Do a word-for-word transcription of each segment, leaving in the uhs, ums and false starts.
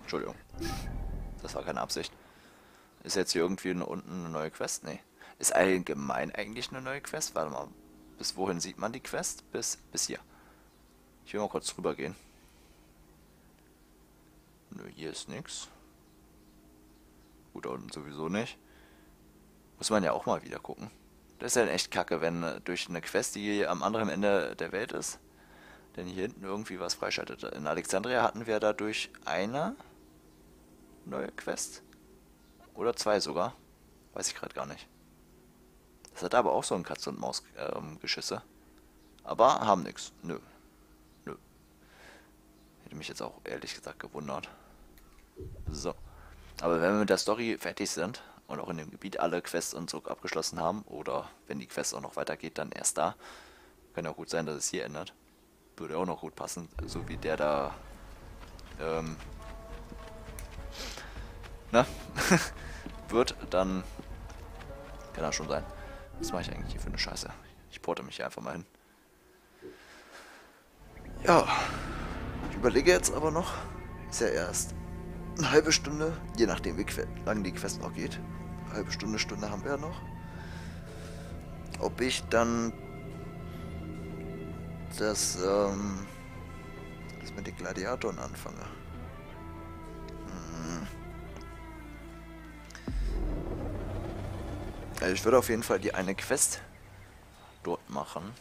Entschuldigung. Das war keine Absicht. Ist jetzt hier irgendwie unten eine neue Quest? Nee. Ist allgemein eigentlich eine neue Quest? Warte mal. Bis wohin sieht man die Quest? Bis, bis hier. Ich will mal kurz drüber gehen. Nö, hier ist nichts. Gut, da unten sowieso nicht. Muss man ja auch mal wieder gucken. Das ist ja echt kacke, wenn durch eine Quest, die am anderen Ende der Welt ist, denn hier hinten irgendwie was freischaltet. In Alexandria hatten wir dadurch eine neue Quest. Oder zwei sogar. Weiß ich gerade gar nicht. Das hat aber auch so ein Katz- und Maus-Geschisse. Aber haben nichts. Nö. Nö. Hätte mich jetzt auch ehrlich gesagt gewundert. So. Aber wenn wir mit der Story fertig sind und auch in dem Gebiet alle Quests und so abgeschlossen haben, oder wenn die Quest auch noch weitergeht, dann erst da. Kann ja auch gut sein, dass es hier ändert. Würde auch noch gut passen. So wie der da... Ähm... Ne? wird, dann kann das schon sein. Was mache ich eigentlich hier für eine Scheiße? Ich porte mich hier einfach mal hin. Ja, ich überlege jetzt aber noch, ist ja erst eine halbe Stunde, je nachdem wie lange die Quest noch geht. Eine halbe Stunde, Stunde haben wir ja noch. Ob ich dann das, ähm, das mit den Gladiatoren anfange. Also ich würde auf jeden Fall die eine Quest dort machen,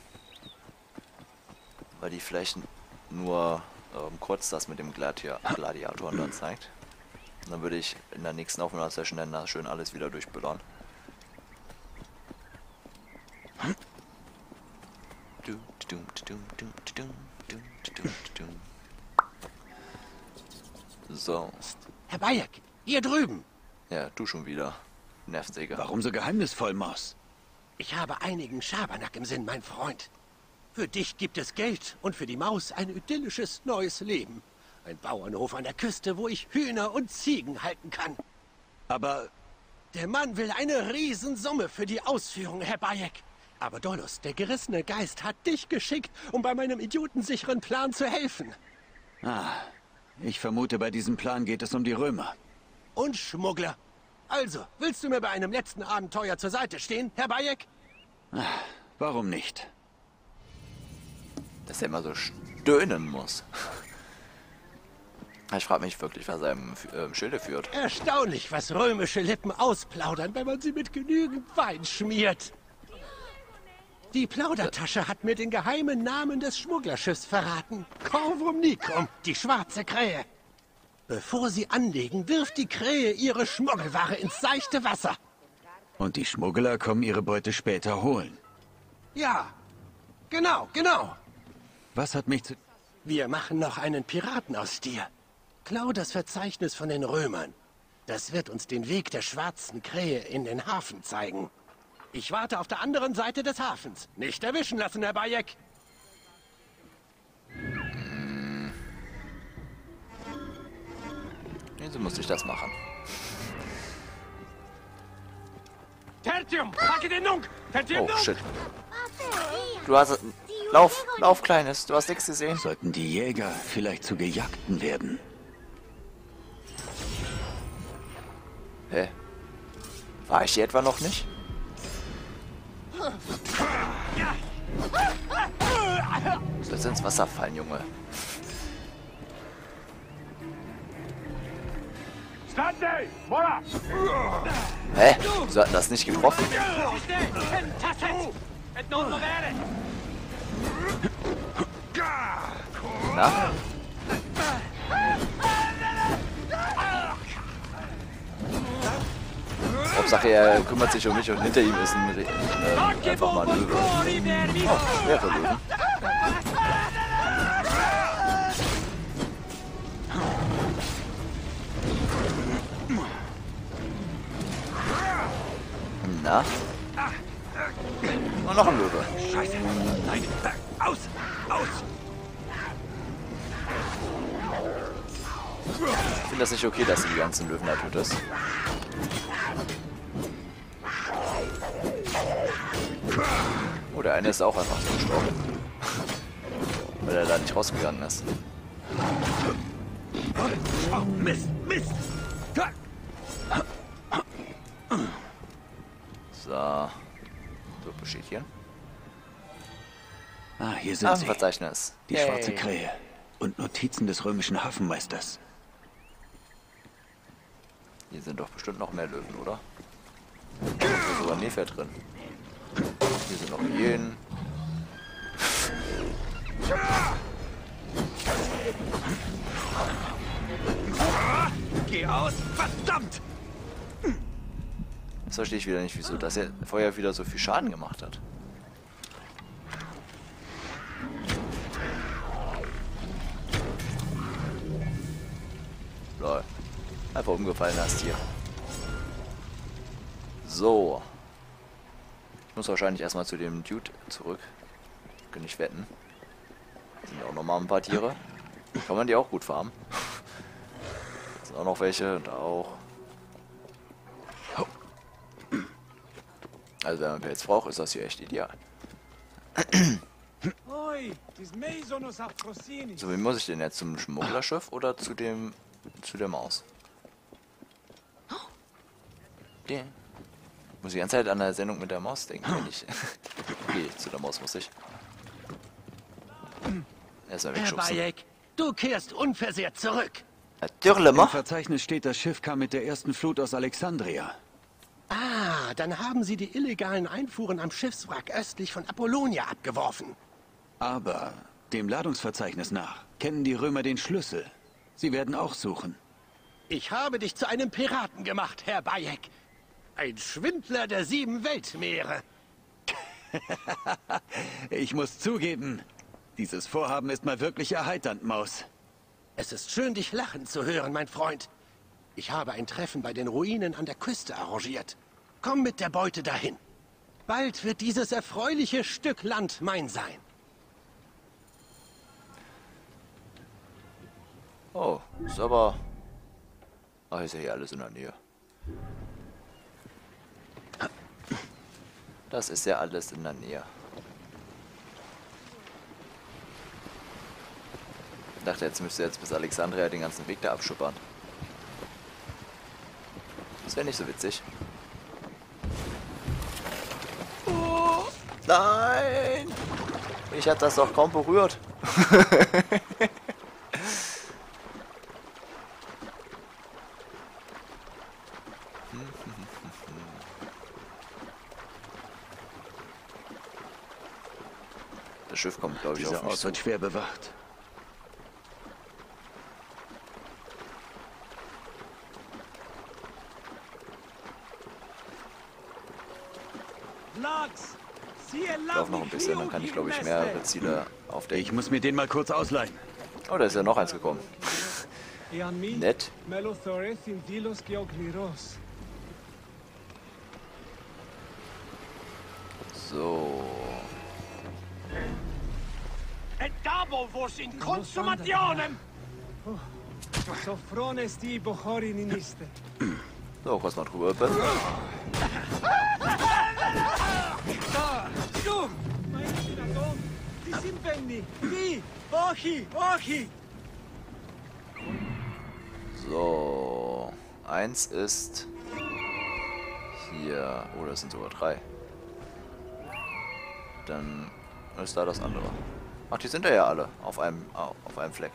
weil die vielleicht nur ähm, kurz das mit dem Gladi Gladiatoren dann zeigt. Und dann würde ich in der nächsten Aufnahmesession dann da schön alles wieder durchböllern. So. Herr Bayek, hier drüben. Ja, du schon wieder. Nervensäge. Warum so geheimnisvoll, Moss? Ich habe einigen Schabernack im Sinn, mein Freund. Für dich gibt es Geld und für die Maus ein idyllisches neues Leben. Ein Bauernhof an der Küste, wo ich Hühner und Ziegen halten kann. Aber der Mann will eine Riesensumme für die Ausführung, Herr Bayek. Aber Dolus, der gerissene Geist, hat dich geschickt, um bei meinem idiotensicheren Plan zu helfen. Ah, ich vermute, bei diesem Plan geht es um die Römer. Und Schmuggler. Also, willst du mir bei einem letzten Abenteuer zur Seite stehen, Herr Bayek? Ah, warum nicht? Dass er immer so stöhnen muss. Ich frage mich wirklich, was er im äh, Schilde führt. Erstaunlich, was römische Lippen ausplaudern, wenn man sie mit genügend Wein schmiert. Die Plaudertasche hat mir den geheimen Namen des Schmugglerschiffs verraten. Corvum Nicum, die schwarze Krähe. Bevor sie anlegen, wirft die Krähe ihre Schmuggelware ins seichte Wasser. Und die Schmuggler kommen ihre Beute später holen. Ja, genau, genau. Was hat mich zu... Wir machen noch einen Piraten aus dir. Klau das Verzeichnis von den Römern. Das wird uns den Weg der schwarzen Krähe in den Hafen zeigen. Ich warte auf der anderen Seite des Hafens. Nicht erwischen lassen, Herr Bayek. So muss ich das machen. Tertium, packe den Nunk! Tertium, oh, shit. Du hast... Lauf, lauf, Kleines. Du hast nichts gesehen. Sollten die Jäger vielleicht zu Gejagten werden? Hä? War ich hier etwa noch nicht? Sollst du ins Wasser fallen, Junge? Hä? Wieso hat das nicht getroffen? Na? Hauptsache er kümmert sich um mich und hinter ihm ist ein äh, einfach mal ein Löwe. Oh, mehrere Löwen. Na? Und noch ein Löwe. Scheiße. Nein. Aus. Aus. Ich finde das nicht okay, dass du die ganzen Löwen da tötest. Oh, der eine ist auch einfach so gestorben. Weil er da nicht rausgegangen ist. Oh, Mist, Mist! So. So, bestätigen. Ah, hier sind Ah, sie. Verzeichnis. Die Yay. schwarze Krähe. Und Notizen des römischen Hafenmeisters. Hier sind doch bestimmt noch mehr Löwen, oder? Hier ist sogar Nilpferd drin. Hier sind noch Hyänen. Geh aus! Verdammt! Das verstehe ich wieder nicht, wieso das hier Feuer wieder so viel Schaden gemacht hat. Lol. Einfach umgefallen hast hier. So. Ich muss wahrscheinlich erstmal zu dem Dude zurück. Kann ich wetten. Sind auch nochmal ein paar Tiere. Kann man die auch gut farmen. Da sind auch noch welche, da auch. Also wenn man Pelz braucht, ist das hier echt ideal. So, wie muss ich denn jetzt? Zum Schmugglerschiff oder zu dem zu der Maus? Okay. Muss ich die ganze Zeit an der Sendung mit der Maus denken, wenn ich. Okay, zu der Maus muss ich. Erstmal Herr wegschubsen. Bayek, du kehrst unversehrt zurück. Natürlich, Im ma. Verzeichnis steht, das Schiff kam mit der ersten Flut aus Alexandria. Ah, dann haben sie die illegalen Einfuhren am Schiffswrack östlich von Apollonia abgeworfen. Aber dem Ladungsverzeichnis nach kennen die Römer den Schlüssel. Sie werden auch suchen. Ich habe dich zu einem Piraten gemacht, Herr Bayek. Ein Schwindler der sieben Weltmeere. Ich muss zugeben, dieses Vorhaben ist mal wirklich erheiternd, Maus. Es ist schön, dich lachen zu hören, mein Freund. Ich habe ein Treffen bei den Ruinen an der Küste arrangiert. Komm mit der Beute dahin. Bald wird dieses erfreuliche Stück Land mein sein. Oh, ist aber. Ach, ist ja hier alles in der Nähe. Das ist ja alles in der Nähe. Ich dachte, jetzt müsste jetzt bis Alexandria den ganzen Weg da abschuppern. Das wäre nicht so witzig. Oh, nein! Ich hatte das doch kaum berührt. Das Schiff kommt, glaube ich, Dieser auf mich Ort zu. wird schwer bewacht. Ich laufe noch ein bisschen, dann kann ich, glaube ich, mehrere Ziele aufdecken. Ich muss mir den mal kurz ausleihen. Oh, da ist ja noch eins gekommen. Nett. So. Entabo vos in consumationem! So, kurz mal drüber. Bin. So. Eins ist hier. Oh, das sind sogar drei. Dann ist da das andere. Ach, die sind da ja alle. Auf einem, auf einem Fleck.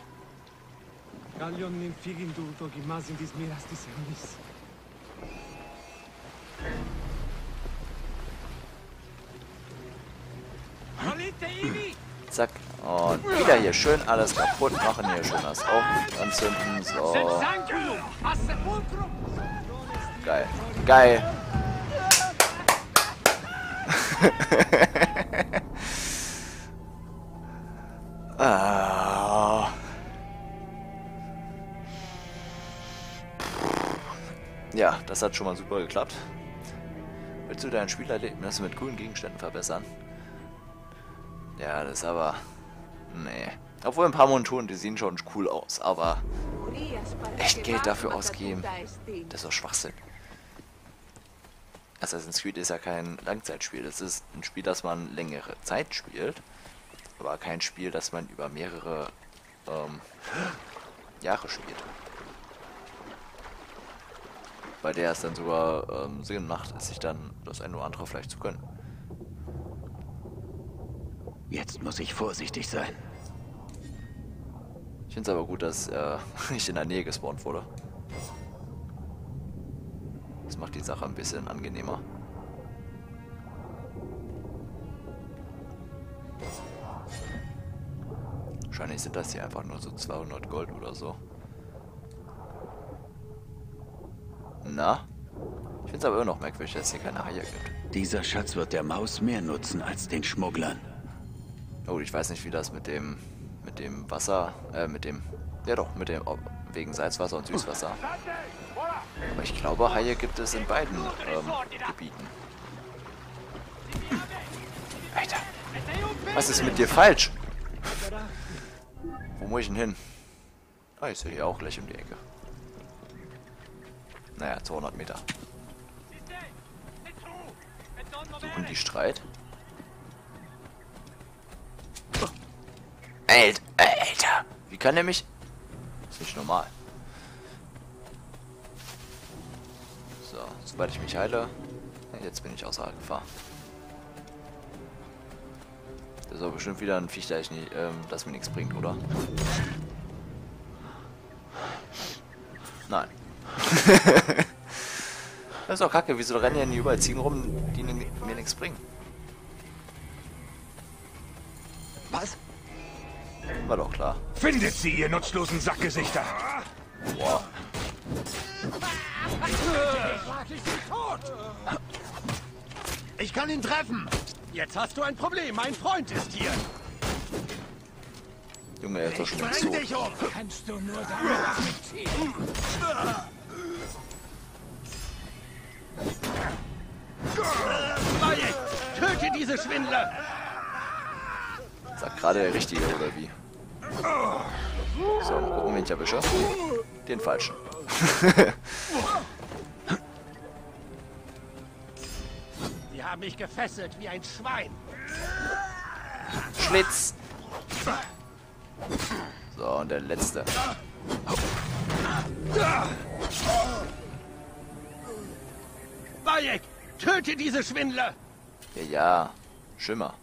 Zack. Und wieder hier schön alles kaputt machen. Hier schön das auf anzünden. So. Geil. Geil. ah. Ja, das hat schon mal super geklappt. Willst du dein Spielerlebnis mit coolen Gegenständen verbessern? Ja, das ist aber... Nee. Obwohl ein paar Monturen, die sehen schon cool aus, aber... Echt Geld dafür ausgeben, das ist doch Schwachsinn. Assassin's Creed ist ja kein Langzeitspiel. Das ist ein Spiel, das man längere Zeit spielt. Aber kein Spiel, das man über mehrere... Ähm, Jahre spielt. Bei der es dann sogar ähm, Sinn macht, sich dann das eine oder andere vielleicht zu gönnen. Jetzt muss ich vorsichtig sein. Ich finde es aber gut, dass äh, ich in der Nähe gespawnt wurde. Das macht die Sache ein bisschen angenehmer. Wahrscheinlich sind das hier einfach nur so zweihundert Gold oder so. Na? Ich finde es aber immer noch merkwürdig, dass es hier keine Haie gibt. Dieser Schatz wird der Maus mehr nutzen als den Schmugglern. Oh, ich weiß nicht, wie das mit dem mit dem Wasser, äh, mit dem, ja doch, mit dem, oh, wegen Salzwasser und Süßwasser. Aber ich glaube, Haie gibt es in beiden ähm, Gebieten. Alter, was ist mit dir falsch? Wo muss ich denn hin? Ah, ich sehe hier auch gleich um die Ecke. Naja, zweihundert Meter. Suchen die Streit? Alter, Alter, wie kann der mich... Das ist nicht normal. So, sobald ich mich heile... Jetzt bin ich außer Gefahr. Das ist aber bestimmt wieder ein Viech, das, ich nicht, ähm, das mir nichts bringt, oder? Nein. Das ist doch kacke, wieso rennen ja nie überall Ziegen rum, die mir nichts bringen? Was? War doch klar. Findet sie, ihr nutzlosen Sackgesichter! Wow. Ich kann ihn treffen. Jetzt hast du ein Problem. Mein Freund ist hier. Junge, er ist doch schon Bring so. dich um. Kannst du nur damit ziehen? Bayek, töte diese Schwindler. Sagt gerade der Richtige, oder wie? So, mal gucken, wen ich erwische. Den Falschen. Sie haben mich gefesselt wie ein Schwein. Schlitz! So, und der letzte. Bayek, töte diese Schwindler. Ja, ja. Schimmer.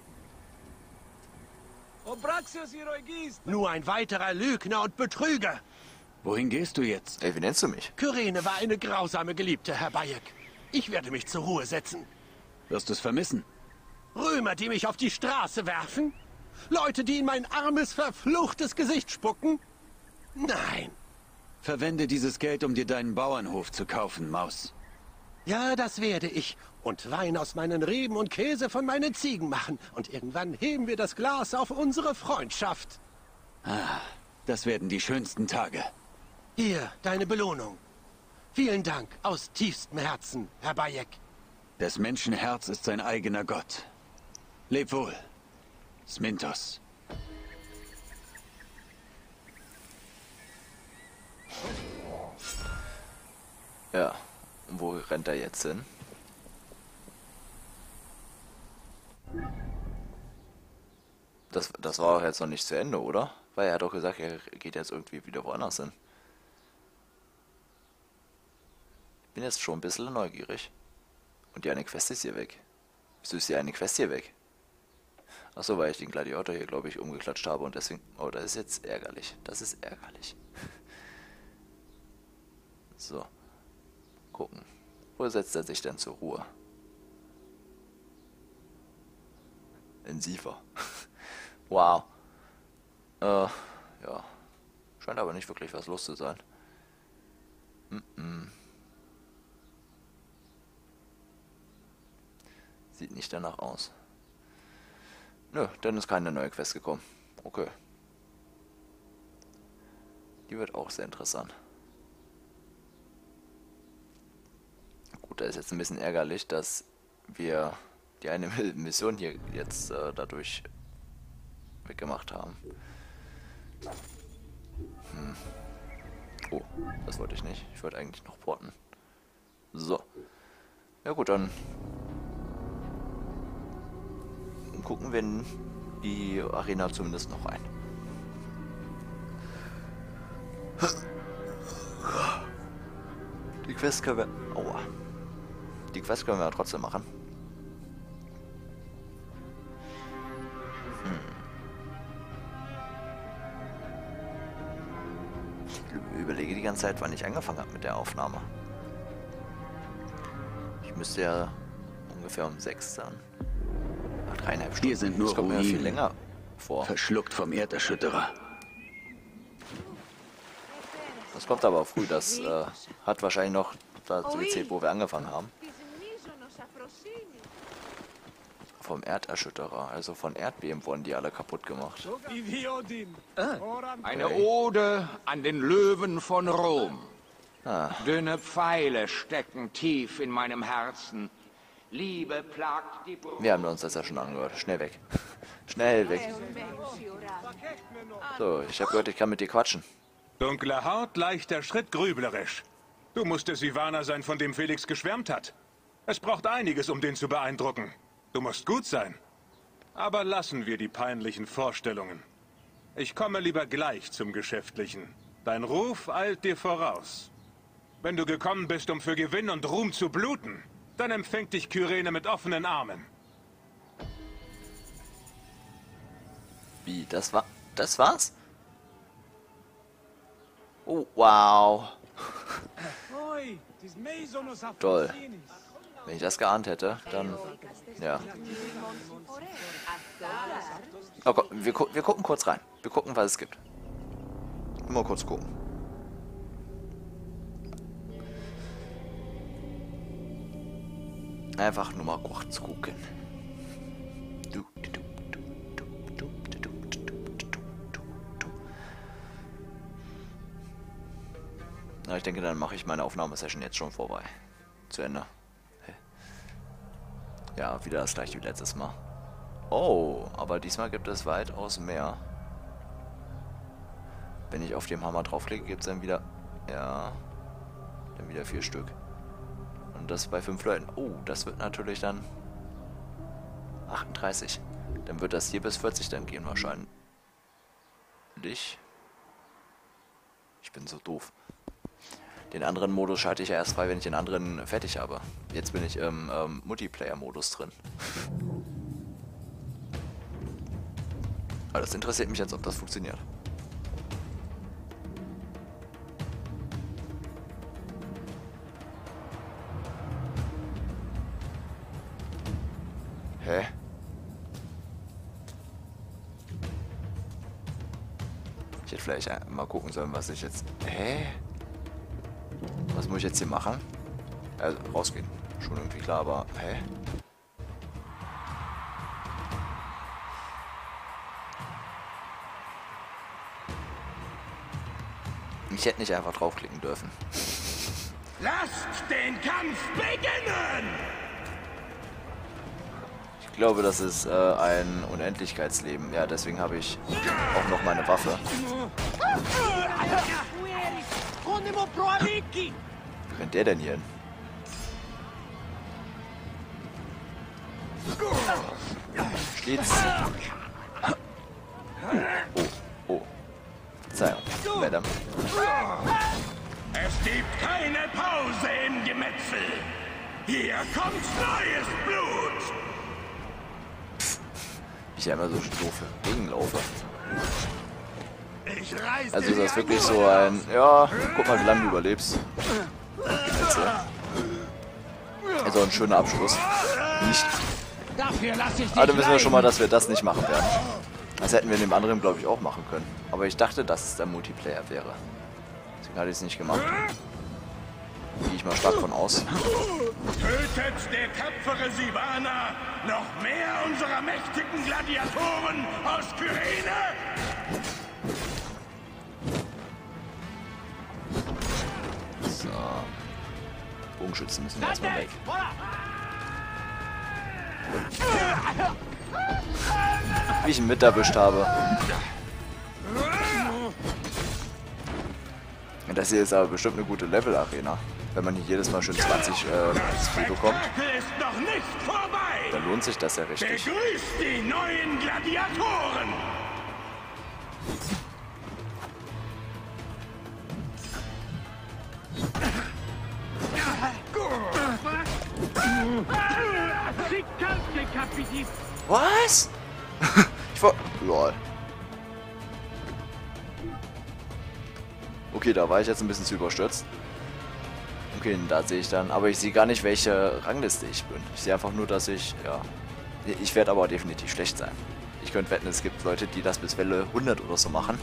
Nur ein weiterer Lügner und Betrüger. Wohin gehst du jetzt? Ey, wie nennst du mich? Kyrene war eine grausame Geliebte, Herr Bayek. Ich werde mich zur Ruhe setzen. Wirst du es vermissen? Römer, die mich auf die Straße werfen? Leute, die in mein armes, verfluchtes Gesicht spucken? Nein. Verwende dieses Geld, um dir deinen Bauernhof zu kaufen, Maus. Ja, das werde ich. Und Wein aus meinen Reben und Käse von meinen Ziegen machen. Und irgendwann heben wir das Glas auf unsere Freundschaft. Ah, das werden die schönsten Tage. Hier, deine Belohnung. Vielen Dank aus tiefstem Herzen, Herr Bayek. Des Menschen Herz ist sein eigener Gott. Leb wohl, Smintos. Ja. Und wo rennt er jetzt hin? Das, das war auch jetzt noch nicht zu Ende, oder? Weil er hat doch gesagt, er geht jetzt irgendwie wieder woanders hin. Ich bin jetzt schon ein bisschen neugierig. Und die eine Quest ist hier weg. Wieso ist die eine Quest hier weg? Achso, weil ich den Gladiator hier, glaube ich, umgeklatscht habe und deswegen... Oh, das ist jetzt ärgerlich. Das ist ärgerlich. So. Gucken. Wo setzt er sich denn zur Ruhe? In Siefer. Wow. Äh, ja. Scheint aber nicht wirklich was los zu sein. Mm -mm. Sieht nicht danach aus. Nö, dann ist keine neue Quest gekommen. Okay. Die wird auch sehr interessant. Gut, da ist jetzt ein bisschen ärgerlich, dass wir die eine Mission hier jetzt äh, dadurch weggemacht haben. Hm. Oh, das wollte ich nicht. Ich wollte eigentlich noch porten. So. Ja gut, dann gucken wir in die Arena zumindest noch rein. Die Quest können wir... Aua. Die Quest können wir ja trotzdem machen. Hm. Ich überlege die ganze Zeit, wann ich angefangen habe mit der Aufnahme. Ich müsste ja ungefähr um sechs sein. Ach, dreieinhalb Stunden. Hier sind nur das kommt mir ja viel Ruinen. länger vor. Verschluckt vom Erderschütterer. Das kommt aber früh. Das äh, hat wahrscheinlich noch dazu gezählt, wo wir angefangen haben. Vom Erderschütterer, also von Erdbeben wurden die alle kaputt gemacht. Eine Ode an den Löwen von Rom. Ah, Dünne Pfeile stecken tief in meinem Herzen. Liebe plagt die Brust. wir haben uns das ja schon angehört. Schnell weg. Schnell weg. So, ich habe gehört, ich kann mit dir quatschen. Dunkle Haut, leichter Schritt, grüblerisch. Du musst der Sivana sein, von dem Felix geschwärmt hat. Es braucht einiges, um den zu beeindrucken. Du musst gut sein. Aber lassen wir die peinlichen Vorstellungen. Ich komme lieber gleich zum Geschäftlichen. Dein Ruf eilt dir voraus. Wenn du gekommen bist, um für Gewinn und Ruhm zu bluten, dann empfängt dich Kyrene mit offenen Armen. Wie, das war... Das war's? Oh, wow. Toll. Wenn ich das geahnt hätte, dann... Ja. Oh, komm, wir, gu wir gucken kurz rein. Wir gucken, was es gibt. Mal kurz gucken. Einfach nur mal kurz gucken. Du, du, du, du, du, du, du, du, du, du, du. Na, ich denke, dann mache ich meine Aufnahmesession jetzt schon vorbei. Zu Ende. Ja, wieder das gleiche wie letztes Mal. Oh, aber diesmal gibt es weitaus mehr. Wenn ich auf den Hammer draufklicke, gibt es dann wieder... Ja... Dann wieder vier Stück. Und das bei fünf Leuten. Oh, das wird natürlich dann... achtunddreißig. Dann wird das hier bis vierzig dann gehen wahrscheinlich. Ich bin so doof. Den anderen Modus schalte ich ja erst frei, wenn ich den anderen fertig habe. Jetzt bin ich im ähm, Multiplayer-Modus drin. Aber das interessiert mich jetzt, ob das funktioniert. Hä? Ich hätte vielleicht mal gucken sollen, was ich jetzt... Hä? Was muss ich jetzt hier machen? Also, rausgehen. Schon irgendwie klar, aber... Hä? Ich hätte nicht einfach draufklicken dürfen. Lasst den Kampf beginnen! Ich glaube, das ist äh, ein Unendlichkeitsleben. Ja, deswegen habe ich auch noch meine Waffe. Wie rennt der denn hier hin? Schlitz. Oh, oh. Verzeihung, Madame. Es gibt keine Pause im Gemetzel. Hier kommt neues Blut. Ich ja immer so doofe Gegenlaufe. Ich reiß Also ist das wirklich so ein... Ja, guck mal, wie lange du überlebst. Gemetzel. Also ein schöner Abschluss. Nicht. Dafür lasse ich Aber dann dich wissen wir schon mal, leiden. dass wir das nicht machen werden. Das hätten wir in dem anderen, glaube ich, auch machen können. Aber ich dachte, dass es der Multiplayer wäre. Deswegen hatte ich es nicht gemacht. Gehe ich mal stark von aus. Tötet der tapfere Sivana noch mehr unserer mächtigen Gladiatoren aus Kyrene? So. Bogenschützen müssen wir erstmal weg. Wie ich ihn mit erwischt habe. Das hier ist aber bestimmt eine gute Level-Arena. Wenn man hier jedes Mal schön zwanzig äh, X P bekommt, Spektakel ist noch nicht vorbei. dann lohnt sich das ja richtig. Begrüßt die neuen Gladiatoren. Was? Ich war... Lol. Okay, da war ich jetzt ein bisschen zu überstürzt. Okay, da sehe ich dann... Aber ich sehe gar nicht, welche Rangliste ich bin. Ich sehe einfach nur, dass ich... Ja... Ich werde aber definitiv schlecht sein. Ich könnte wetten, es gibt Leute, die das bis Welle hundert oder so machen.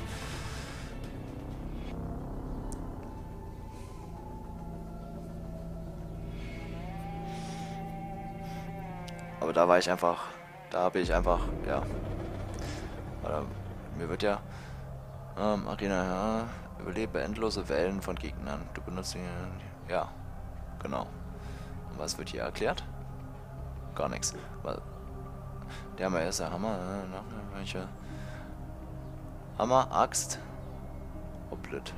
Aber da war ich einfach... Da habe ich einfach... Ja... Oder, mir wird ja... Ähm, Arena... Ja, überlebe endlose Wellen von Gegnern. Du benutzt die... Ja... Genau. Und was wird hier erklärt? Gar nichts. Weil... Der Hammer ist der Hammer. Äh, welche? Hammer, Axt. Oblit.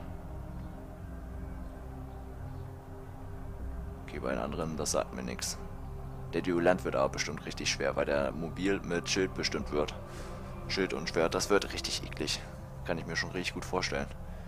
Okay, bei den anderen, das sagt mir nichts. Der Duellant wird aber bestimmt richtig schwer, weil der mobil mit Schild bestimmt wird. Schild und Schwert, das wird richtig eklig. Kann ich mir schon richtig gut vorstellen.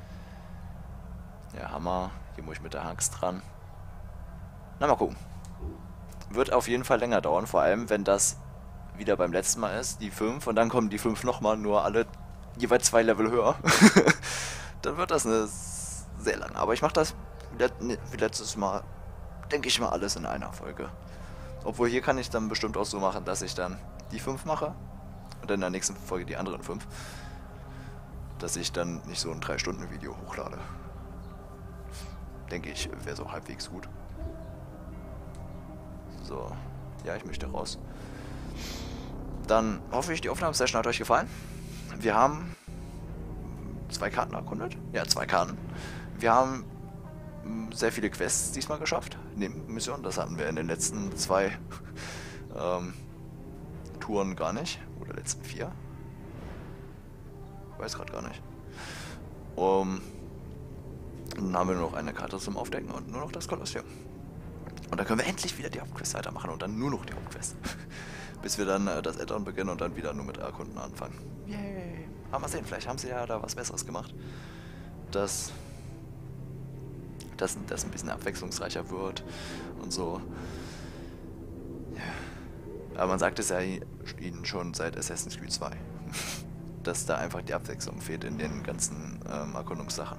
Der Hammer, hier muss ich mit der Axt dran. Na, mal gucken. Wird auf jeden Fall länger dauern, vor allem wenn das wieder beim letzten Mal ist, die fünf, und dann kommen die fünf nochmal, nur alle jeweils zwei Level höher. Dann wird das eine sehr lange. Aber ich mache das wie letztes Mal, denke ich mal, alles in einer Folge. Obwohl hier kann ich dann bestimmt auch so machen, dass ich dann die fünf mache und dann in der nächsten Folge die anderen fünf. Dass ich dann nicht so ein drei Stunden Video hochlade. Denke ich, wäre so halbwegs gut. So, ja, ich möchte raus. Dann hoffe ich, die Aufnahmesession hat euch gefallen. Wir haben zwei Karten erkundet. Ja, zwei Karten. Wir haben sehr viele Quests diesmal geschafft. Nebenmissionen, das hatten wir in den letzten zwei ähm, Touren gar nicht. Oder letzten vier. Ich weiß gerade gar nicht. Um, dann haben wir nur noch eine Karte zum Aufdecken und nur noch das Kolosseum. Und dann können wir endlich wieder die Hauptquest weitermachen und dann nur noch die Hauptquest. Bis wir dann äh, das Add-on beginnen und dann wieder nur mit Erkunden anfangen. Yay! Aber mal sehen, vielleicht haben sie ja da was Besseres gemacht. Dass das, das ein bisschen abwechslungsreicher wird und so. Ja. Aber man sagt es ja ihnen schon seit Assassin's Creed zwei. Dass da einfach die Abwechslung fehlt in den ganzen ähm, Erkundungssachen.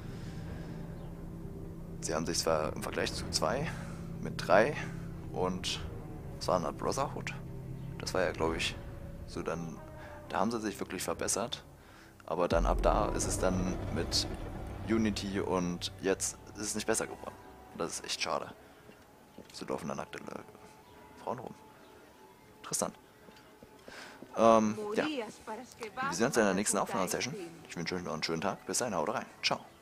Sie haben sich zwar im Vergleich zu zwei mit drei und es war eine Brotherhood. Das war ja, glaube ich, so dann, da haben sie sich wirklich verbessert. Aber dann ab da ist es dann mit Unity und jetzt ist es nicht besser geworden. Das ist echt schade. So laufen da nackte Frauen rum. Interessant. Ähm, ja. Wir sehen uns in der nächsten Aufnahmesession. Ich wünsche euch noch einen schönen Tag. Bis dahin, haut rein. Ciao.